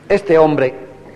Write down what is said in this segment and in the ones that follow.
Este hombre,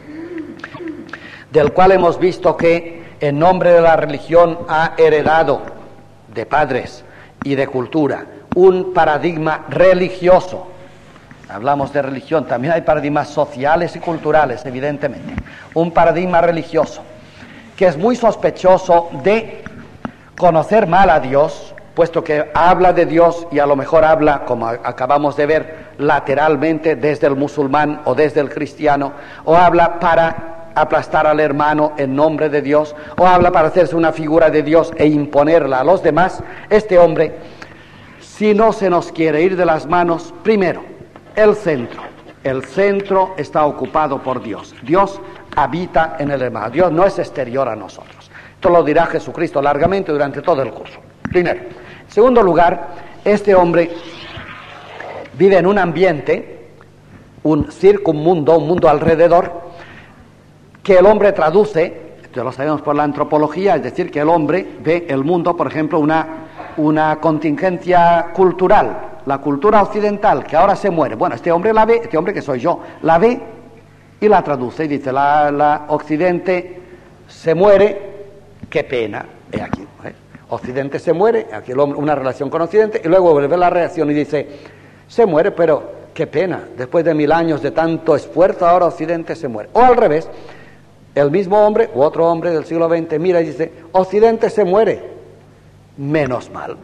del cual hemos visto que en nombre de la religión ha heredado de padres y de cultura un paradigma religioso. Hablamos de religión, también hay paradigmas sociales y culturales, evidentemente. Un paradigma religioso que es muy sospechoso de conocer mal a Dios, puesto que habla de Dios y a lo mejor habla, como acabamos de ver, lateralmente desde el musulmán o desde el cristiano, o habla para aplastar al hermano en nombre de Dios, o habla para hacerse una figura de Dios e imponerla a los demás. Este hombre, si no se nos quiere ir de las manos, primero, el centro está ocupado por Dios. Dios habita en el hermano. Dios no es exterior a nosotros. Esto lo dirá Jesucristo largamente durante todo el curso. Primero. En segundo lugar, este hombre vive en un ambiente, un circunmundo, un mundo alrededor, que el hombre traduce, esto lo sabemos por la antropología, es decir, que el hombre ve el mundo, por ejemplo, una contingencia cultural, la cultura occidental, que ahora se muere. Bueno, este hombre la ve, este hombre que soy yo, la ve y la traduce y dice, la Occidente se muere, qué pena, he aquí, Occidente se muere, aquí el hombre, una relación con Occidente, y luego vuelve la reacción y dice, se muere, pero qué pena, después de 1000 años de tanto esfuerzo, ahora Occidente se muere. O al revés, el mismo hombre, u otro hombre del siglo XX, mira y dice, Occidente se muere, menos mal.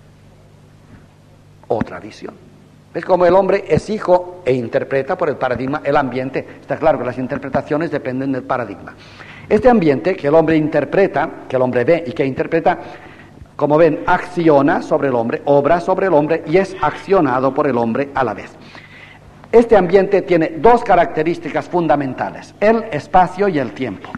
Otra visión. Es como el hombre es hijo e interpreta por el paradigma, el ambiente. Está claro que las interpretaciones dependen del paradigma. Este ambiente que el hombre interpreta, que el hombre ve y que interpreta, como ven, acciona sobre el hombre, obra sobre el hombre y es accionado por el hombre a la vez. Este ambiente tiene dos características fundamentales, el espacio y el tiempo,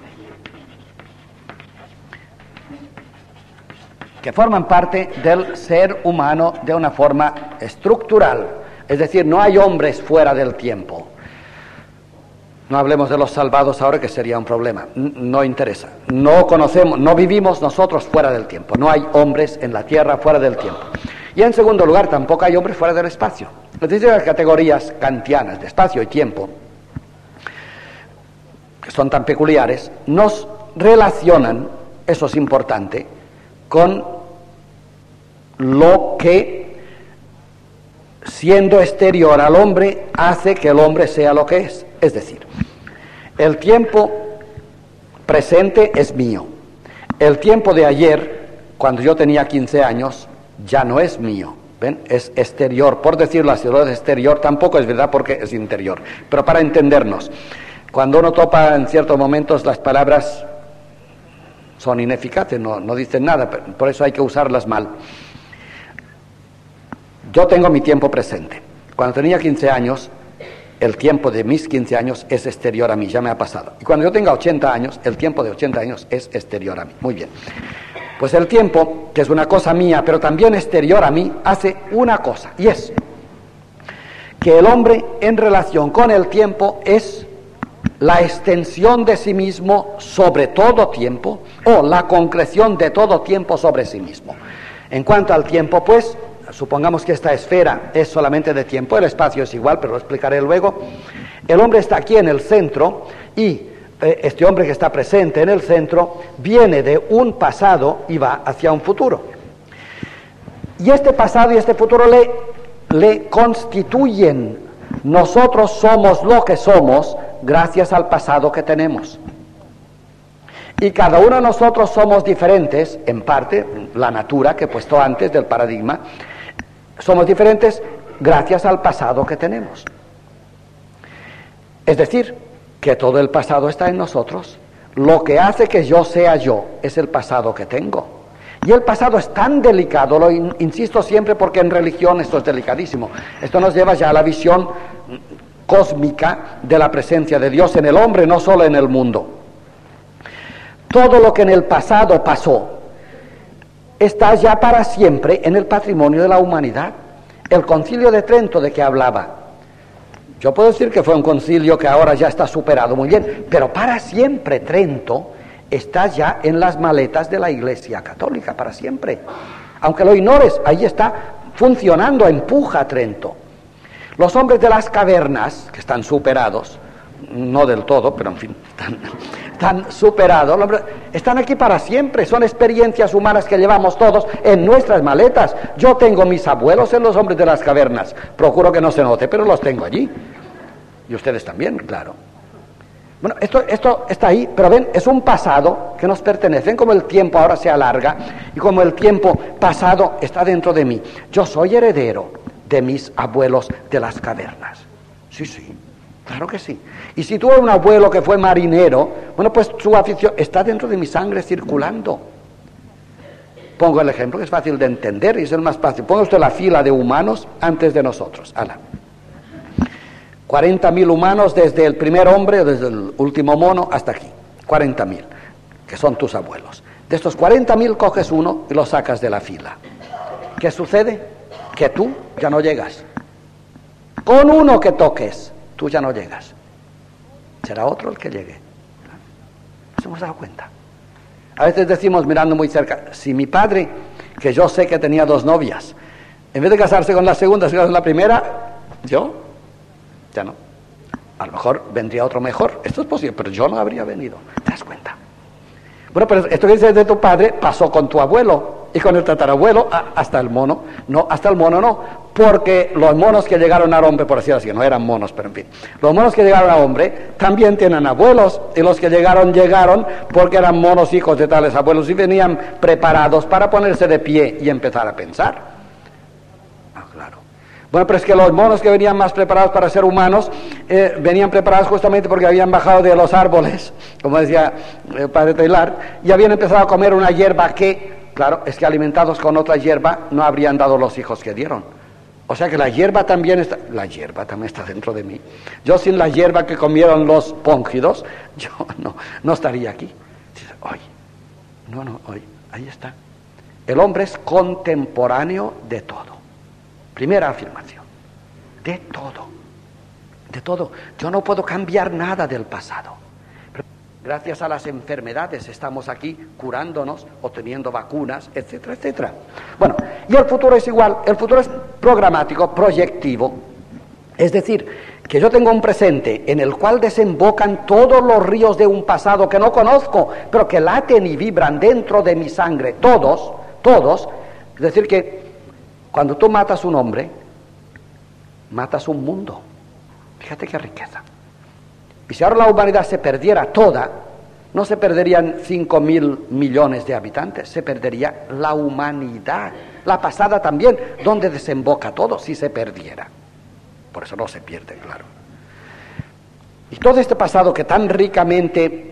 que forman parte del ser humano de una forma estructural. Es decir, no hay hombres fuera del tiempo. No hablemos de los salvados ahora, que sería un problema. No interesa. No conocemos, no vivimos nosotros fuera del tiempo. No hay hombres en la tierra fuera del tiempo. Y en segundo lugar, tampoco hay hombres fuera del espacio. Es decir, las categorías kantianas de espacio y tiempo, que son tan peculiares, nos relacionan, eso es importante, con lo que, siendo exterior al hombre, hace que el hombre sea lo que es. Es decir, el tiempo presente es mío. El tiempo de ayer, cuando yo tenía 15 años, ya no es mío. ¿Ven? Es exterior. Por decirlo así, lo de exterior tampoco es verdad porque es interior. Pero para entendernos, cuando uno topa en ciertos momentos las palabras son ineficaces, no dicen nada, por eso hay que usarlas mal. Yo tengo mi tiempo presente. Cuando tenía 15 años, el tiempo de mis 15 años es exterior a mí, ya me ha pasado. Y cuando yo tenga 80 años, el tiempo de 80 años es exterior a mí. Muy bien. Pues el tiempo, que es una cosa mía, pero también exterior a mí, hace una cosa, y es que el hombre en relación con el tiempo es la extensión de sí mismo sobre todo tiempo, o la concreción de todo tiempo sobre sí mismo. En cuanto al tiempo, pues, supongamos que esta esfera es solamente de tiempo, el espacio es igual, pero lo explicaré luego. El hombre está aquí en el centro y este hombre que está presente en el centro viene de un pasado y va hacia un futuro. Y este pasado y este futuro le constituyen. Nosotros somos lo que somos gracias al pasado que tenemos. Y cada uno de nosotros somos diferentes, en parte, la natura que he puesto antes del paradigma, somos diferentes gracias al pasado que tenemos. Es decir, que todo el pasado está en nosotros. Lo que hace que yo sea yo es el pasado que tengo. Y el pasado es tan delicado, lo insisto siempre porque en religión esto es delicadísimo. Esto nos lleva ya a la visión cósmica de la presencia de Dios en el hombre, no solo en el mundo. Todo lo que en el pasado pasó está ya para siempre en el patrimonio de la humanidad. El Concilio de Trento, ¿de qué hablaba? Yo puedo decir que fue un concilio que ahora ya está superado, muy bien, pero para siempre Trento está ya en las maletas de la Iglesia Católica, para siempre. Aunque lo ignores, ahí está funcionando, empuja Trento. Los hombres de las cavernas, que están superados, no del todo, pero en fin, están superados. Están aquí para siempre, son experiencias humanas que llevamos todos en nuestras maletas. Yo tengo mis abuelos en los hombres de las cavernas, procuro que no se note, pero los tengo allí. Y ustedes también, claro. Bueno, esto está ahí, pero ven, es un pasado que nos pertenece. Ven como el tiempo ahora se alarga y como el tiempo pasado está dentro de mí. Yo soy heredero de mis abuelos de las cavernas. Sí, claro que sí. Y si tuve un abuelo que fue marinero, bueno, pues su afición está dentro de mi sangre circulando. Pongo el ejemplo que es fácil de entender y es el más fácil. Ponga usted la fila de humanos antes de nosotros. 40.000 humanos desde el primer hombre, desde el último mono hasta aquí. 40.000, que son tus abuelos. De estos 40.000 coges uno y lo sacas de la fila. ¿Qué sucede? Que tú ya no llegas. Con uno que toques, tú ya no llegas. Será otro el que llegue. ¿Nos hemos dado cuenta? A veces decimos, mirando muy cerca, si mi padre, que yo sé que tenía 2 novias, en vez de casarse con la segunda, se casó con la primera, yo ya no. A lo mejor vendría otro mejor. Esto es posible, pero yo no habría venido. ¿Te das cuenta? Bueno, pero esto que dices de tu padre pasó con tu abuelo y con el tatarabuelo hasta el mono. No, hasta el mono no, porque los monos que llegaron al hombre, por decirlo así, no eran monos, pero en fin, los monos que llegaron al hombre también tienen abuelos, y los que llegaron porque eran monos hijos de tales abuelos y venían preparados para ponerse de pie y empezar a pensar. Claro. Bueno, pero es que los monos que venían más preparados para ser humanos, venían preparados justamente porque habían bajado de los árboles, como decía el padre Taylor, y habían empezado a comer una hierba que, claro, es que alimentados con otra hierba no habrían dado los hijos que dieron. O sea que la hierba también está dentro de mí. Yo sin la hierba que comieron los póngidos, yo no estaría aquí. Hoy, ahí está. El hombre es contemporáneo de todo. Primera afirmación, de todo. Yo no puedo cambiar nada del pasado. Pero gracias a las enfermedades estamos aquí curándonos o teniendo vacunas, etcétera, etcétera. Bueno, y el futuro es igual, el futuro es programático, proyectivo. Es decir, que yo tengo un presente en el cual desembocan todos los ríos de un pasado que no conozco, pero que laten y vibran dentro de mi sangre, todos. Es decir que cuando tú matas un hombre, matas un mundo. Fíjate qué riqueza. Y si ahora la humanidad se perdiera toda, no se perderían 5.000 millones de habitantes, se perdería la humanidad, la pasada también, donde desemboca todo, si se perdiera. Por eso no se pierde, claro. Y todo este pasado que tan ricamente,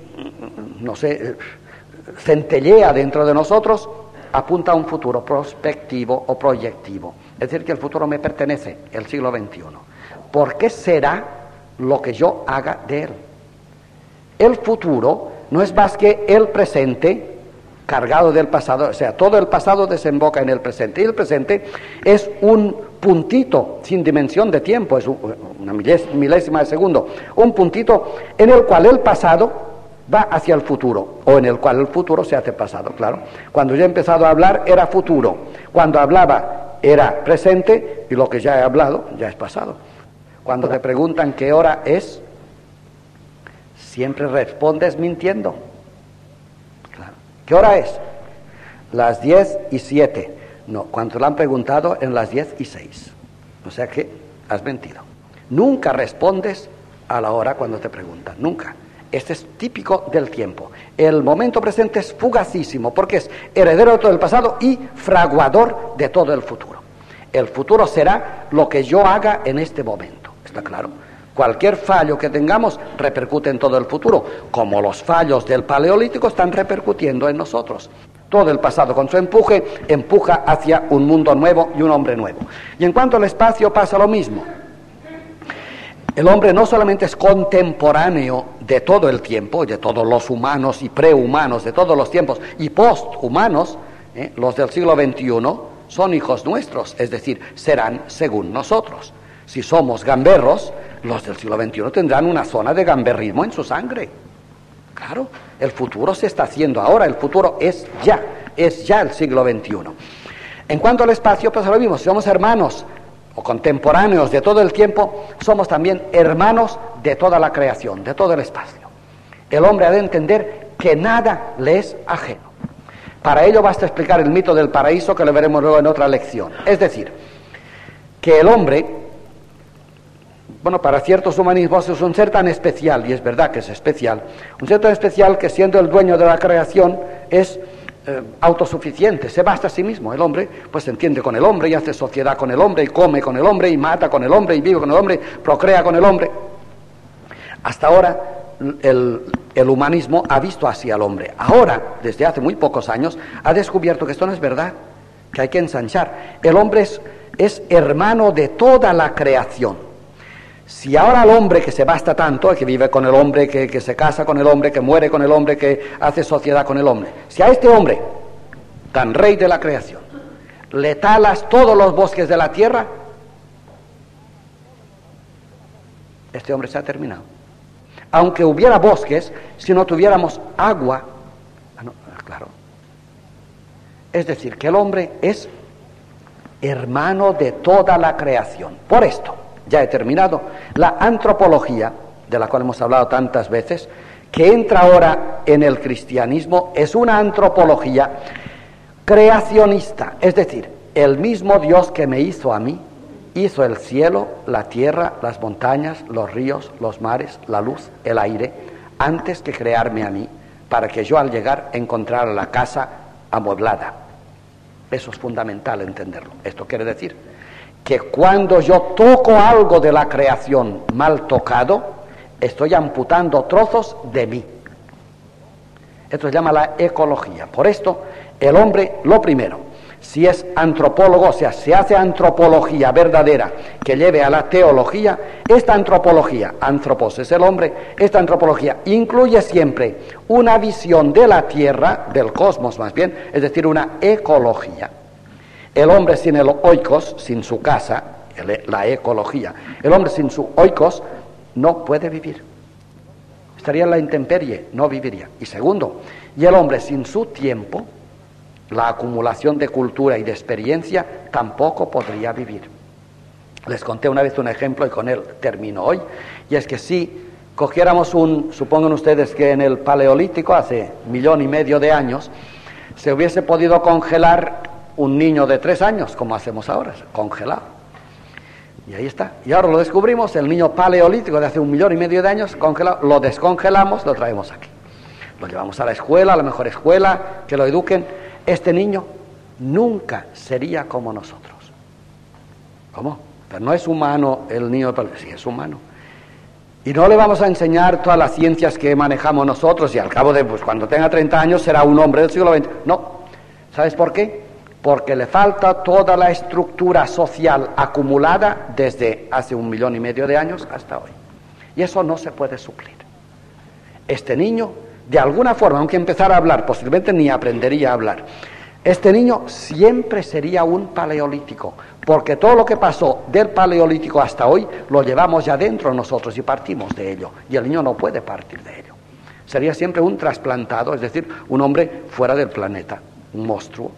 centellea dentro de nosotros, apunta a un futuro prospectivo o proyectivo. Es decir, que el futuro me pertenece, el siglo XXI. ¿Por qué será lo que yo haga de él? El futuro no es más que el presente cargado del pasado, o sea, todo el pasado desemboca en el presente, y el presente es un puntito sin dimensión de tiempo, es una milésima de segundo, un puntito en el cual el pasado va hacia el futuro, o en el cual el futuro se hace pasado, claro. Cuando yo he empezado a hablar era futuro, cuando hablaba era presente, y lo que ya he hablado ya es pasado. Cuando te preguntan qué hora es, siempre respondes mintiendo. Claro. ¿Qué hora es? Las 10:07. No, cuando le han preguntado, en las 10:06. O sea que has mentido. Nunca respondes a la hora cuando te preguntan, nunca. Este es típico del tiempo. El momento presente es fugacísimo porque es heredero de todo el pasado y fraguador de todo el futuro. El futuro será lo que yo haga en este momento, ¿está claro? Cualquier fallo que tengamos repercute en todo el futuro, como los fallos del Paleolítico están repercutiendo en nosotros. Todo el pasado con su empuje empuja hacia un mundo nuevo y un hombre nuevo. Y en cuanto al espacio pasa lo mismo. El hombre no solamente es contemporáneo de todo el tiempo, de todos los humanos y prehumanos, de todos los tiempos y posthumanos, los del siglo XXI son hijos nuestros, es decir, serán según nosotros. Si somos gamberros, los del siglo XXI tendrán una zona de gamberrismo en su sangre. Claro, el futuro se está haciendo ahora, el futuro es ya el siglo XXI. En cuanto al espacio, pues lo mismo, si somos hermanos o contemporáneos de todo el tiempo, somos también hermanos de toda la creación, de todo el espacio. El hombre ha de entender que nada le es ajeno. Para ello basta explicar el mito del paraíso, que lo veremos luego en otra lección. Es decir, que el hombre, bueno, para ciertos humanismos es un ser tan especial, y es verdad que es especial, un ser tan especial que siendo el dueño de la creación es autosuficiente, se basta a sí mismo. El hombre pues se entiende con el hombre y hace sociedad con el hombre y come con el hombre y mata con el hombre y vive con el hombre, procrea con el hombre. Hasta ahora el humanismo ha visto así al hombre. Ahora, desde hace muy pocos años, ha descubierto que esto no es verdad, que hay que ensanchar. El hombre es hermano de toda la creación. Si ahora el hombre que se basta tanto, que vive con el hombre, que se casa con el hombre, que muere con el hombre, que hace sociedad con el hombre, si a este hombre, tan rey de la creación, le talas todos los bosques de la tierra, este hombre se ha terminado. Aunque hubiera bosques, si no tuviéramos agua, claro. Es decir, que el hombre es hermano de toda la creación. Por esto, ya he terminado, la antropología, de la cual hemos hablado tantas veces, que entra ahora en el cristianismo, es una antropología creacionista. Es decir, el mismo Dios que me hizo a mí, hizo el cielo, la tierra, las montañas, los ríos, los mares, la luz, el aire, antes que crearme a mí, para que yo al llegar encontrara la casa amueblada. Eso es fundamental entenderlo. Esto quiere decir que cuando yo toco algo de la creación mal tocado, estoy amputando trozos de mí. Esto se llama la ecología. Por esto, el hombre, lo primero, si es antropólogo, o sea, se hace antropología verdadera que lleve a la teología, esta antropología, antropos es el hombre, esta antropología incluye siempre una visión de la tierra, del cosmos más bien, es decir, una ecología. El hombre sin el oikos, sin su casa, la ecología, el hombre sin su oikos no puede vivir. Estaría en la intemperie, no viviría. Y segundo, y el hombre sin su tiempo, la acumulación de cultura y de experiencia, tampoco podría vivir. Les conté una vez un ejemplo y con él termino hoy, y es que si cogiéramos supongan ustedes que en el Paleolítico, hace 1,5 millones de años, se hubiese podido congelar un niño de 3 años, como hacemos ahora, congelado. Y ahí está. Y ahora lo descubrimos, el niño paleolítico de hace 1,5 millones de años, congelado, lo descongelamos, lo traemos aquí. Lo llevamos a la escuela, a la mejor escuela, que lo eduquen. Este niño nunca sería como nosotros. ¿Cómo? Pero no es humano el niño, sí es humano. Y no le vamos a enseñar todas las ciencias que manejamos nosotros y al cabo de, cuando tenga 30 años será un hombre del siglo XX. No. ¿Sabes por qué? Porque le falta toda la estructura social acumulada desde hace 1,5 millones de años hasta hoy. Y eso no se puede suplir. Este niño, de alguna forma, aunque empezara a hablar, posiblemente ni aprendería a hablar, este niño siempre sería un paleolítico, porque todo lo que pasó del paleolítico hasta hoy lo llevamos ya dentro nosotros y partimos de ello, y el niño no puede partir de ello. Sería siempre un trasplantado, es decir, un hombre fuera del planeta, un monstruo.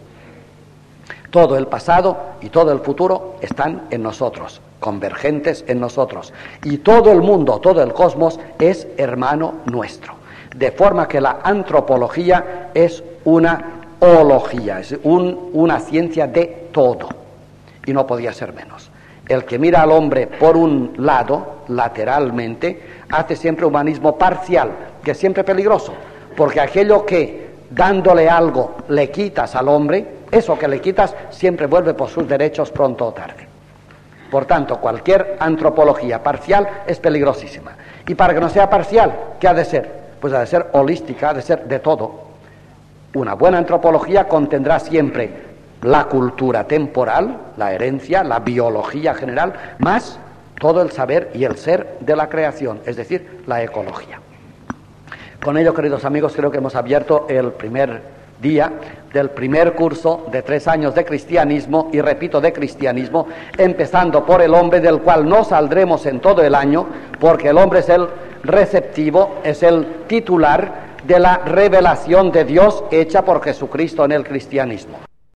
Todo el pasado y todo el futuro están en nosotros, convergentes en nosotros, y todo el mundo, todo el cosmos es hermano nuestro. De forma que la antropología es una ología, es una ciencia de todo, y no podía ser menos. El que mira al hombre por un lado, lateralmente, hace siempre humanismo parcial, que es siempre peligroso, porque aquello que dándole algo le quitas al hombre, eso que le quitas siempre vuelve por sus derechos pronto o tarde. Por tanto, cualquier antropología parcial es peligrosísima. Y para que no sea parcial, ¿qué ha de ser? Pues ha de ser holística, ha de ser de todo. Una buena antropología contendrá siempre la cultura temporal, la herencia, la biología general, más todo el saber y el ser de la creación, es decir, la ecología. Con ello, queridos amigos, creo que hemos abierto el primer día del primer curso de 3 años de cristianismo, y repito, de cristianismo, empezando por el hombre, del cual no saldremos en todo el año, porque el hombre es el receptivo, es el titular de la revelación de Dios hecha por Jesucristo en el cristianismo.